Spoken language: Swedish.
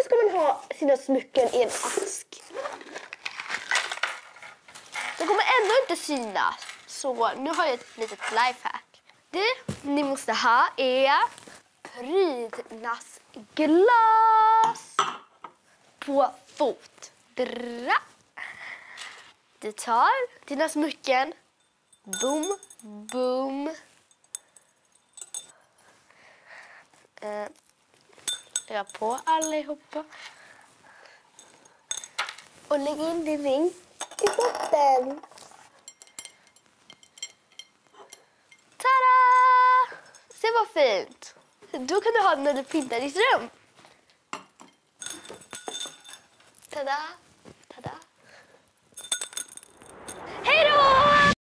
Varför ska man ha sina smycken i en ask? De kommer ändå inte synas. Så nu har jag ett litet lifehack. Det ni måste ha är prydnadsglas på fot. Dra. Du tar dina smycken. Boom, boom. Jag på allihopa. Och lägg in din ring i botten. Tada! Se vad fint. Då kan du ha den när du pyntar ditt rum. Tada!